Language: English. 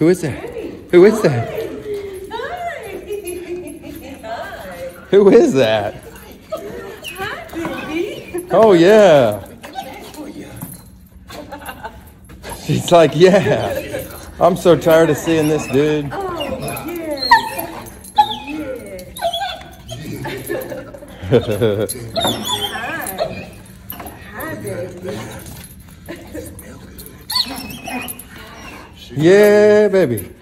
Who is that? Who is that? Who is that? Hi, baby. Oh, yeah. She's like, yeah. I'm so tired of seeing this dude. Oh, yeah. Hi, baby. Yeah, baby.